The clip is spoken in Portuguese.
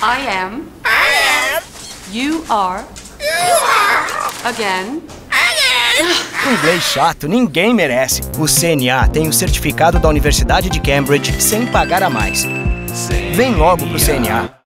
I am. You are. Again. Inglês chato, ninguém merece. O CNA tem o certificado da Universidade de Cambridge sem pagar a mais. Vem logo pro CNA.